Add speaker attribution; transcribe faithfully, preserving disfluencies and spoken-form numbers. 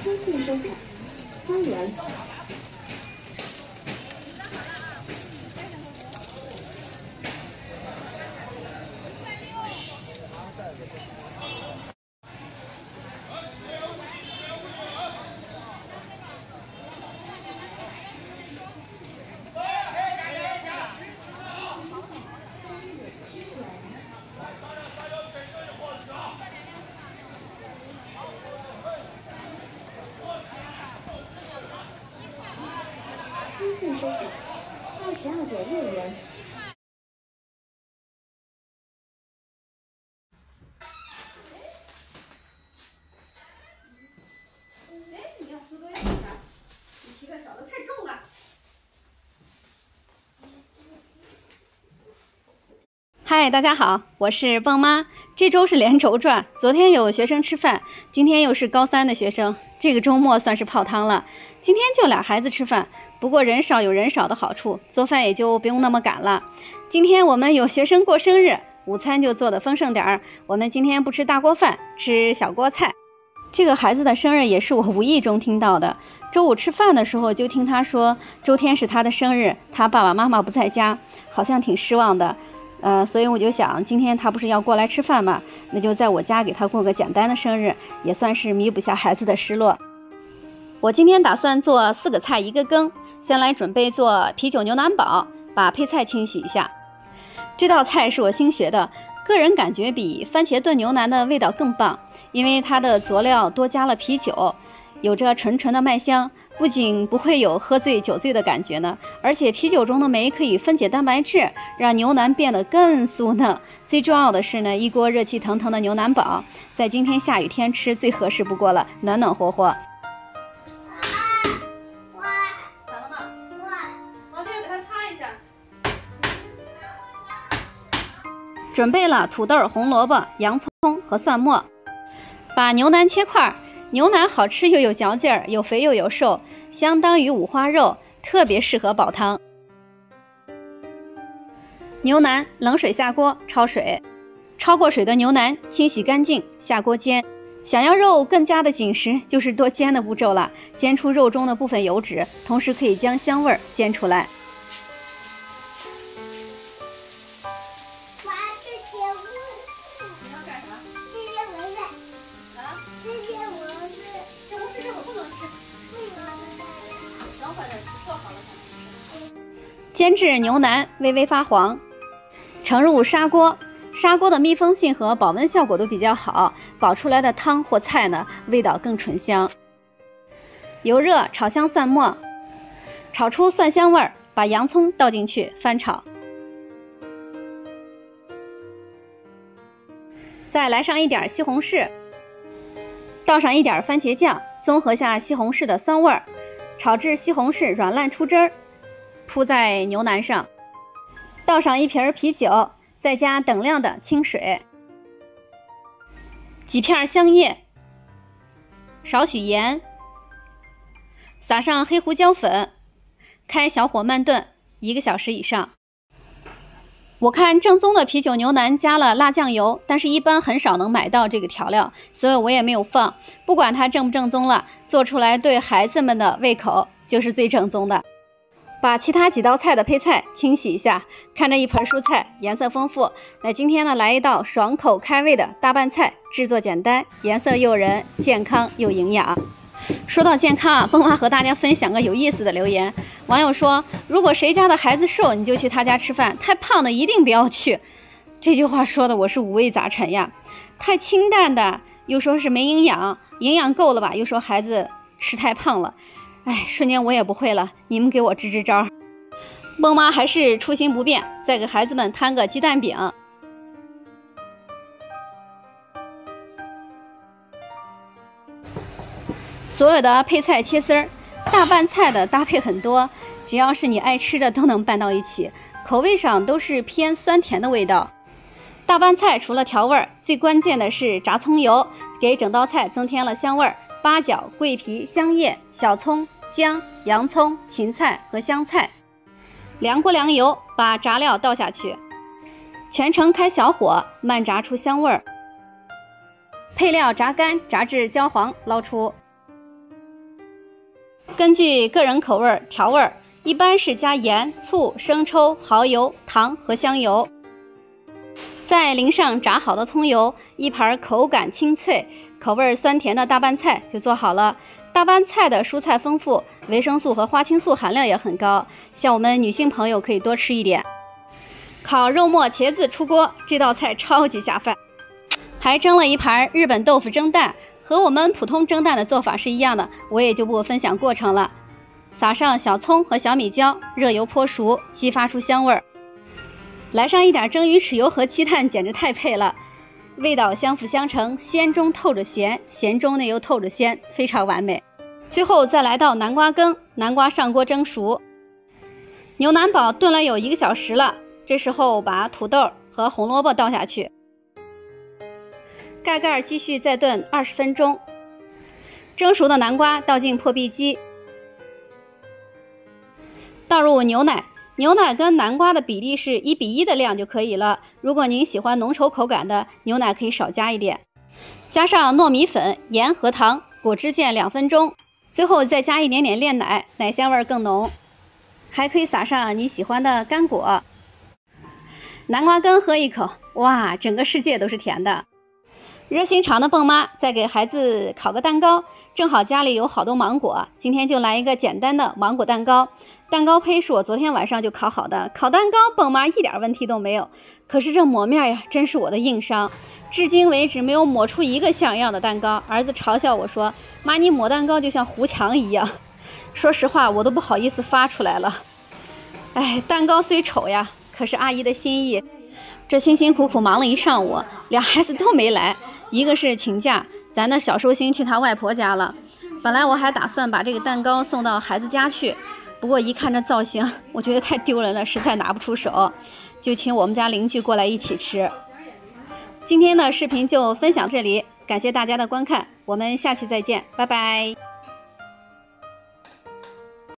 Speaker 1: 通信生产，三元。通信生产，二十二点六元。
Speaker 2: 哎，你要扶多远点？你提个小的太重了。嗨，大家好，我是蹦妈。这周是连轴转，昨天有学生吃饭，今天又是高三的学生，这个周末算是泡汤了。今天就俩孩子吃饭，不过人少有人少的好处，做饭也就不用那么赶了。今天我们有学生过生日，午餐就做的丰盛点儿。我们今天不吃大锅饭，吃小锅菜。这个孩子的生日也是我无意中听到的。周五吃饭的时候就听他说，周天是他的生日，他爸爸妈妈不在家，好像挺失望的。呃，所以我就想，今天他不是要过来吃饭嘛，那就在我家给他过个简单的生日，也算是弥补下孩子的失落。我今天打算做四个菜一个羹，先来准备做啤酒牛腩煲，把配菜清洗一下。这道菜是我新学的，个人感觉比番茄炖牛腩的味道更棒，因为它的佐料多加了啤酒，有着纯纯的麦香，不仅不会有喝醉酒醉的感觉呢，而且啤酒中的酶可以分解蛋白质，让牛腩变得更酥嫩。最重要的是呢，一锅热气腾腾的牛腩煲，在今天下雨天吃最合适不过了，暖暖和和。咋了嘛？往地儿给它擦一下。准备了土豆、红萝卜、洋葱和蒜末，把牛腩切块。牛腩好吃又有嚼劲儿，又肥又有瘦，相当于五花肉，特别适合煲汤。牛腩冷水下锅焯水，焯过水的牛腩清洗干净，下锅煎。想要肉更加的紧实，就是多煎的步骤了，煎出肉中的部分油脂，同时可以将香味儿煎出来。煎至牛腩微微发黄，盛入砂锅。砂锅的密封性和保温效果都比较好，煲出来的汤或菜呢，味道更醇香。油热炒香蒜末，炒出蒜香味儿，把洋葱倒进去翻炒，再来上一点西红柿，倒上一点番茄酱，综合下西红柿的酸味儿，炒至西红柿软烂出汁儿。铺在牛腩上，倒上一瓶啤酒，再加等量的清水，几片香叶，少许盐，撒上黑胡椒粉，开小火慢炖一个小时以上。我看正宗的啤酒牛腩加了辣酱油，但是一般很少能买到这个调料，所以我也没有放。不管它正不正宗了，做出来对孩子们的胃口就是最正宗的。把其他几道菜的配菜清洗一下，看着一盆蔬菜颜色丰富。那今天呢，来一道爽口开胃的大拌菜，制作简单，颜色诱人，健康又营养。说到健康啊，蹦妈和大家分享个有意思的留言。网友说，如果谁家的孩子瘦，你就去他家吃饭，太胖的一定不要去。这句话说的我是五味杂陈呀。太清淡的又说是没营养，营养够了吧又说孩子吃太胖了。哎，瞬间我也不会了，你们给我支支招。蹦妈还是初心不变，再给孩子们摊个鸡蛋饼。所有的配菜切丝儿，大拌菜的搭配很多，只要是你爱吃的都能拌到一起，口味上都是偏酸甜的味道。大拌菜除了调味儿，最关键的是炸葱油，给整道菜增添了香味儿。八角、桂皮、香叶、小葱、姜、洋葱、芹菜和香菜。凉锅凉油，把炸料倒下去，全程开小火慢炸出香味儿。配料炸干，炸至焦黄，捞出。 根据个人口味调味，一般是加盐、醋、生抽、蚝油、糖和香油，再淋上炸好的葱油，一盘口感清脆、口味酸甜的大拌菜就做好了。大拌菜的蔬菜丰富，维生素和花青素含量也很高，像我们女性朋友可以多吃一点。烤肉末茄子出锅，这道菜超级下饭。还蒸了一盘日本豆腐蒸蛋，和我们普通蒸蛋的做法是一样的，我也就不分享过程了。撒上小葱和小米椒，热油泼熟，激发出香味儿。来上一点蒸鱼豉油和鸡蛋，简直太配了。味道相辅相成，鲜中透着咸，咸中呢又透着鲜，非常完美。最后再来到南瓜羹，南瓜上锅蒸熟。牛腩煲炖了有一个小时了，这时候把土豆和红萝卜倒下去，盖盖继续再炖二十分钟。蒸熟的南瓜倒进破壁机，倒入牛奶。牛奶跟南瓜的比例是一比一的量就可以了。如果您喜欢浓稠口感的，牛奶可以少加一点。加上糯米粉、盐和糖，果汁溅两分钟。最后再加一点点炼奶，奶香味更浓。还可以撒上你喜欢的干果。南瓜羹喝一口，哇，整个世界都是甜的。热心肠的蹦妈再给孩子烤个蛋糕，正好家里有好多芒果，今天就来一个简单的芒果蛋糕。蛋糕胚是我昨天晚上就烤好的，烤蛋糕蹦妈一点问题都没有。可是这抹面呀，真是我的硬伤，至今为止没有抹出一个像样的蛋糕。儿子嘲笑我说：“妈，你抹蛋糕就像糊墙一样。”说实话，我都不好意思发出来了。哎，蛋糕虽丑呀，可是阿姨的心意。这辛辛苦苦忙了一上午，俩孩子都没来，一个是请假，咱的小寿星去他外婆家了。本来我还打算把这个蛋糕送到孩子家去，不过一看这造型，我觉得太丢人了，实在拿不出手，就请我们家邻居过来一起吃。今天的视频就分享这里，感谢大家的观看，我们下期再见，拜拜。